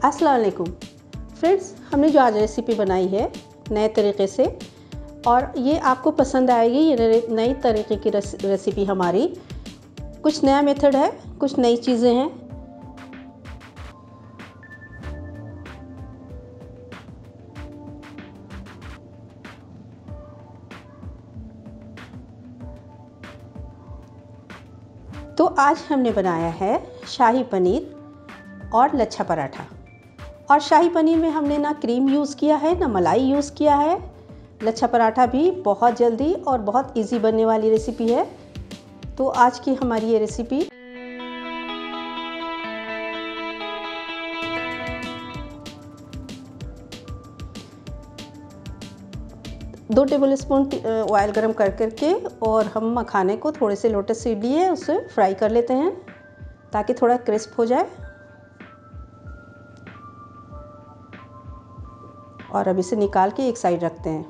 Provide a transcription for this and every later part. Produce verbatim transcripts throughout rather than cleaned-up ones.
अस्सलाम वालेकुम फ्रेंड्स, हमने जो आज रेसिपी बनाई है नए तरीके से और ये आपको पसंद आएगी। ये नई तरीके की रेसिपी हमारी, कुछ नया मेथड है, कुछ नई चीज़ें हैं। तो आज हमने बनाया है शाही पनीर और लच्छा पराठा। और शाही पनीर में हमने ना क्रीम यूज़ किया है ना मलाई यूज़ किया है। लच्छा पराठा भी बहुत जल्दी और बहुत इजी बनने वाली रेसिपी है। तो आज की हमारी ये रेसिपी दो टेबल स्पून ऑयल गरम कर करके और हम मखाने को थोड़े से लोटस सीड लिए उसे फ्राई कर लेते हैं ताकि थोड़ा क्रिस्प हो जाए। और अब इसे निकाल के एक साइड रखते हैं।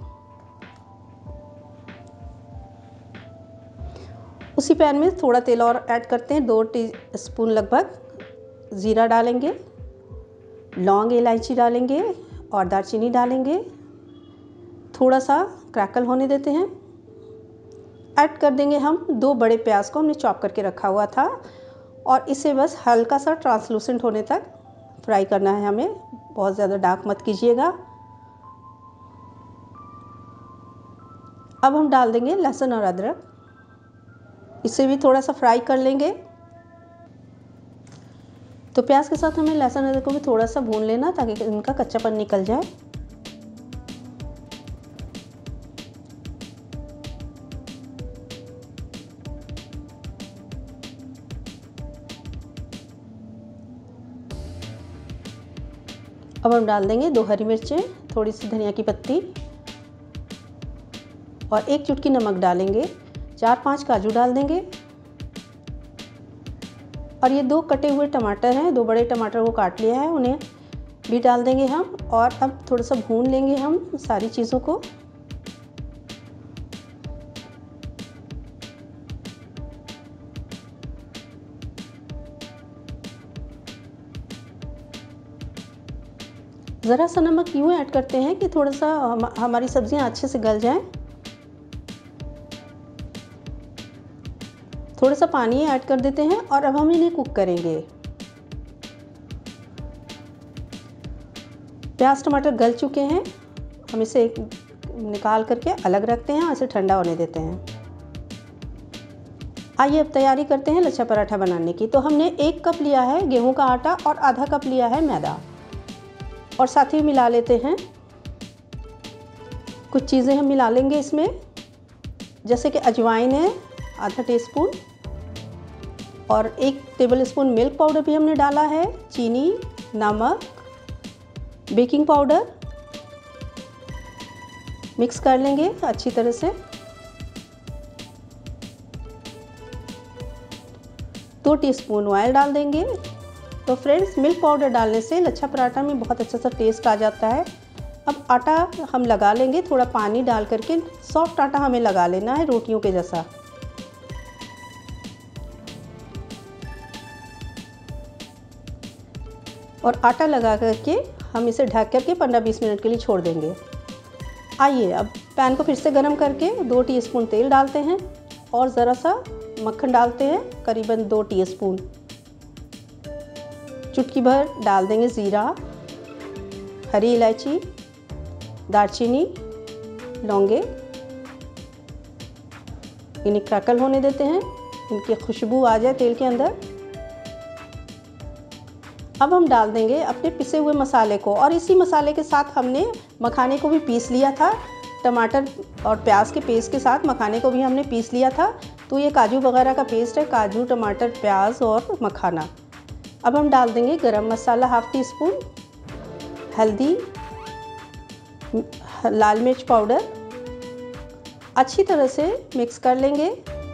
उसी पैन में थोड़ा तेल और ऐड करते हैं, दो टीस्पून लगभग ज़ीरा डालेंगे, लौंग इलायची डालेंगे और दालचीनी डालेंगे। थोड़ा सा क्रैकल होने देते हैं। ऐड कर देंगे हम दो बड़े प्याज को हमने चॉप करके रखा हुआ था और इसे बस हल्का सा ट्रांसलूसेंट होने तक फ्राई करना है हमें, बहुत ज़्यादा डार्क मत कीजिएगा। अब हम डाल देंगे लहसुन और अदरक, इसे भी थोड़ा सा फ्राई कर लेंगे। तो प्याज के साथ हमें लहसुन अदरक को भी थोड़ा सा भून लेना ताकि इनका कच्चापन निकल जाए। अब हम डाल देंगे दो हरी मिर्चें, थोड़ी सी धनिया की पत्ती और एक चुटकी नमक डालेंगे। चार पांच काजू डाल देंगे और ये दो कटे हुए टमाटर हैं, दो बड़े टमाटर को काट लिया है, उन्हें भी डाल देंगे हम। और अब थोड़ा सा भून लेंगे हम सारी चीज़ों को। ज़रा सा नमक यूँ ऐड करते हैं कि थोड़ा सा हम, हमारी सब्जियां अच्छे से गल जाएं। थोड़ा सा पानी ऐड कर देते हैं और अब हम इन्हें कुक करेंगे। प्याज टमाटर गल चुके हैं, हम इसे निकाल करके अलग रखते हैं और इसे ठंडा होने देते हैं। आइए अब तैयारी करते हैं लच्छा पराठा बनाने की। तो हमने एक कप लिया है गेहूं का आटा और आधा कप लिया है मैदा और साथ ही मिला लेते हैं। कुछ चीज़ें हम मिला लेंगे इसमें, जैसे कि अजवाइन है आधा टीस्पून और एक टेबल स्पून मिल्क पाउडर भी हमने डाला है, चीनी, नमक, बेकिंग पाउडर। मिक्स कर लेंगे अच्छी तरह से। दो टीस्पून ऑयल डाल देंगे। तो फ्रेंड्स, मिल्क पाउडर डालने से लच्छा पराठा में बहुत अच्छा सा टेस्ट आ जाता है। अब आटा हम लगा लेंगे, थोड़ा पानी डाल करके सॉफ्ट आटा हमें लगा लेना है, रोटियों के जैसा। और आटा लगा करके हम इसे ढक करके पंद्रह बीस मिनट के लिए छोड़ देंगे। आइए अब पैन को फिर से गर्म करके दो टीस्पून तेल डालते हैं और ज़रा सा मक्खन डालते हैं, करीबन दो टीस्पून। चुटकी भर डाल देंगे ज़ीरा, हरी इलायची, दालचीनी, लौंगे। इन्हें क्रैकल होने देते हैं, इनकी खुशबू आ जाए तेल के अंदर। अब हम डाल देंगे अपने पिसे हुए मसाले को और इसी मसाले के साथ हमने मखाने को भी पीस लिया था। टमाटर और प्याज के पेस्ट के साथ मखाने को भी हमने पीस लिया था। तो ये काजू वगैरह का पेस्ट है, काजू, टमाटर, प्याज और मखाना। अब हम डाल देंगे गरम मसाला हाफ टी स्पून, हल्दी, लाल मिर्च पाउडर। अच्छी तरह से मिक्स कर लेंगे।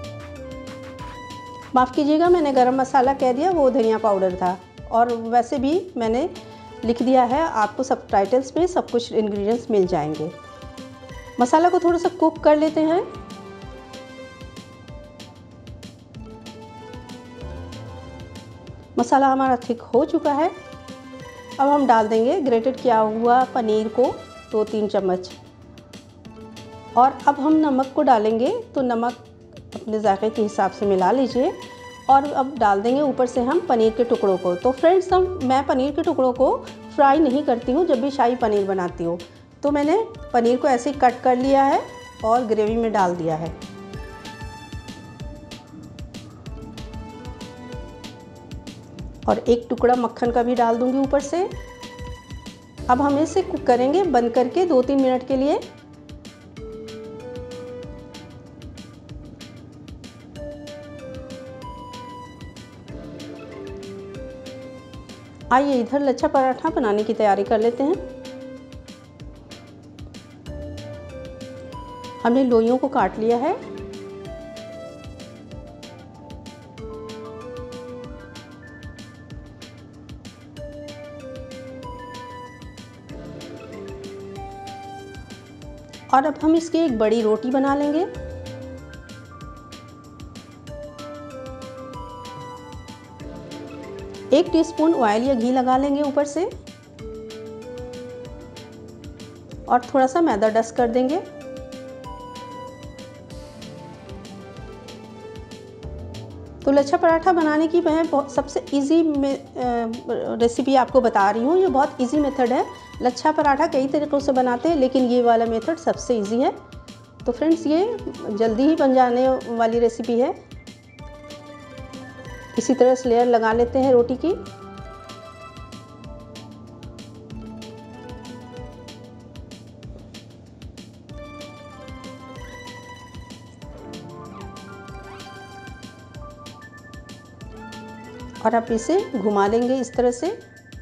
माफ़ कीजिएगा, मैंने गरम मसाला कह दिया, वो धनिया पाउडर था। और वैसे भी मैंने लिख दिया है, आपको सब टाइटल्स में सब कुछ इंग्रेडिएंट्स मिल जाएंगे। मसाला को थोड़ा सा कुक कर लेते हैं। मसाला हमारा थिक हो चुका है। अब हम डाल देंगे ग्रेटेड किया हुआ पनीर को, दो तीन चम्मच। और अब हम नमक को डालेंगे, तो नमक अपने जायके के हिसाब से मिला लीजिए। और अब डाल देंगे ऊपर से हम पनीर के टुकड़ों को। तो फ्रेंड्स, हम मैं पनीर के टुकड़ों को फ्राई नहीं करती हूँ जब भी शाही पनीर बनाती हूँ। तो मैंने पनीर को ऐसे ही कट कर लिया है और ग्रेवी में डाल दिया है। और एक टुकड़ा मक्खन का भी डाल दूंगी ऊपर से। अब हम इसे कुक करेंगे बंद करके दो तीन मिनट के लिए। आइए इधर लच्छा पराठा बनाने की तैयारी कर लेते हैं। हमने लोइयों को काट लिया है। और अब हम इसकी एक बड़ी रोटी बना लेंगे। एक टीस्पून ऑयल या घी लगा लेंगे ऊपर से और थोड़ा सा मैदा डस्ट कर देंगे। तो लच्छा पराठा बनाने की मैं सबसे इजी रेसिपी आपको बता रही हूँ। ये बहुत इजी मेथड है। लच्छा पराठा कई तरीक़ों से बनाते हैं, लेकिन ये वाला मेथड सबसे इजी है। तो फ्रेंड्स, ये जल्दी ही बन जाने वाली रेसिपी है। इसी तरह से लेयर लगा लेते हैं रोटी की। और आप इसे घुमा लेंगे इस तरह से।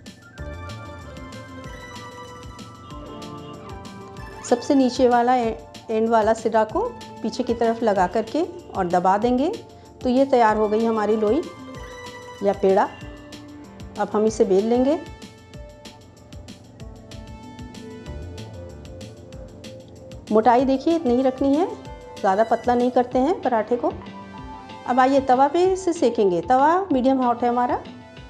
सबसे नीचे वाला एंड वाला सिरा को पीछे की तरफ लगा करके और दबा देंगे। तो ये तैयार हो गई हमारी लोई या पेड़ा। अब हम इसे बेल लेंगे। मोटाई देखिए इतनी ही रखनी है, ज़्यादा पतला नहीं करते हैं पराठे को। अब आइए तवा पे इसे सेकेंगे। तवा मीडियम हॉट है हमारा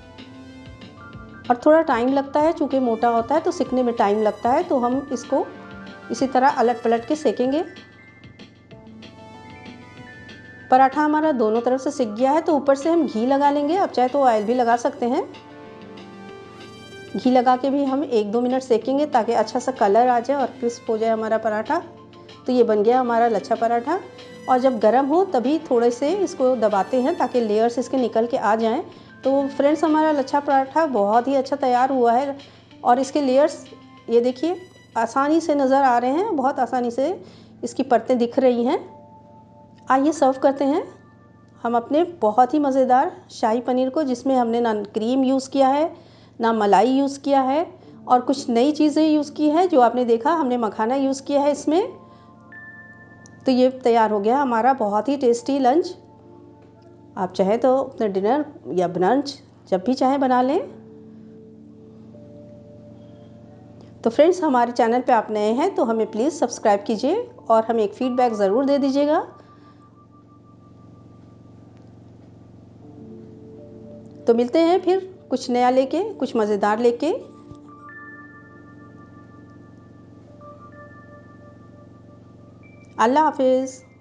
और थोड़ा टाइम लगता है, चूँकि मोटा होता है तो सिकने में टाइम लगता है। तो हम इसको इसी तरह अलट पलट के सेकेंगे। पराठा हमारा दोनों तरफ से सिक गया है, तो ऊपर से हम घी लगा लेंगे। आप चाहे तो ऑयल भी लगा सकते हैं। घी लगा के भी हम एक दो मिनट सेकेंगे ताकि अच्छा सा कलर आ जाए और क्रिस्प हो जाए हमारा पराठा। तो ये बन गया हमारा लच्छा पराठा। और जब गर्म हो तभी थोड़े से इसको दबाते हैं ताकि लेयर्स इसके निकल के आ जाएं। तो फ्रेंड्स, हमारा लच्छा पराठा बहुत ही अच्छा तैयार हुआ है। और इसके लेयर्स ये देखिए आसानी से नज़र आ रहे हैं, बहुत आसानी से इसकी परतें दिख रही हैं। आइए सर्व करते हैं हम अपने बहुत ही मज़ेदार शाही पनीर को, जिसमें हमने ना क्रीम यूज़ किया है ना मलाई यूज़ किया है और कुछ नई चीज़ें यूज़ की है। जो आपने देखा हमने मखाना यूज़ किया है इसमें। तो ये तैयार हो गया हमारा बहुत ही टेस्टी लंच। आप चाहे तो अपने डिनर या ब्रंच जब भी चाहें बना लें। तो फ्रेंड्स, हमारे चैनल पे आप नए हैं तो हमें प्लीज़ सब्सक्राइब कीजिए और हमें एक फीडबैक ज़रूर दे दीजिएगा। तो मिलते हैं फिर कुछ नया लेके, कुछ मज़ेदार लेके। अल्लाह हाफिज़।